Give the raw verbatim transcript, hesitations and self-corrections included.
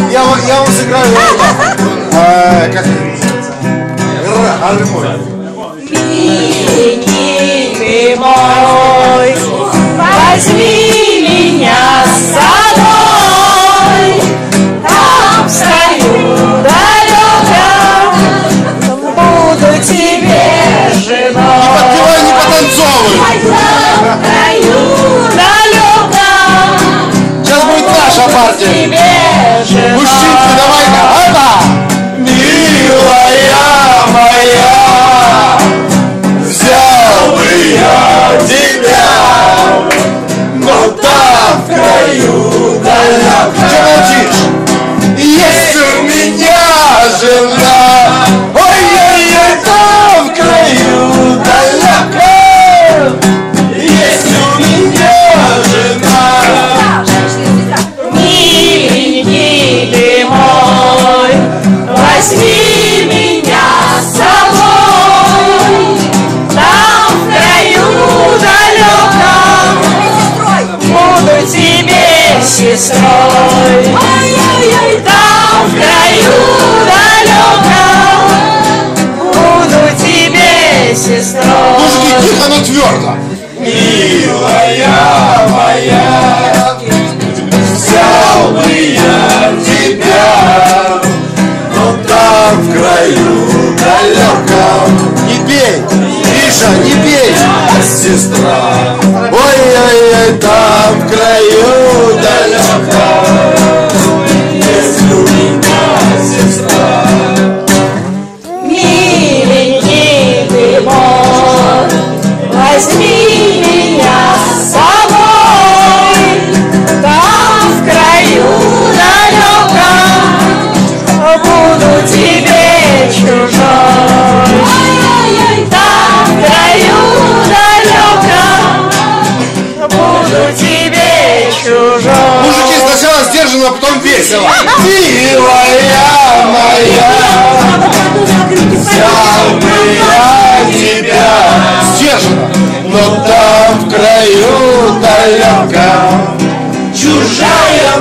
Я, я вам сыграю а, как гармонию. Миленький мой, возьми меня с собой, там в краю далеком буду тебе женой. Не подпевай, не потанцовывай. Там в краю далеком сейчас будет наша партия. Мужчинки, давай-ка. Опа! Милая моя, взял бы я тебя, но там в краю далеко. Че молчишь? Есть у меня жена. Ой-ой-ой, там в краю далеко. Есть у меня жена. Миленький ты мой, возьми меня с собой, там в краю далеком буду тебе сестрой. Ой-ой-ой, там в краю далеком буду тебе сестрой. Мужики, тихо, но твердо. Милая моя, взял бы я тебя, но там в краю далеком. Не пей, Миша, не пей, сестра. Ой-ой-ой, там в краю далеком есть у меня сестра. Миленький ты мой, возьми меня с собой, там в краю далеком буду тебе чужой. Ой-ой-ой, там в краю далеком буду тебе чужой. Мужики, сначала сдержанно, а потом весело. Милая моя, взял бы я тебя, сдержанно, но там в краю далеком чужая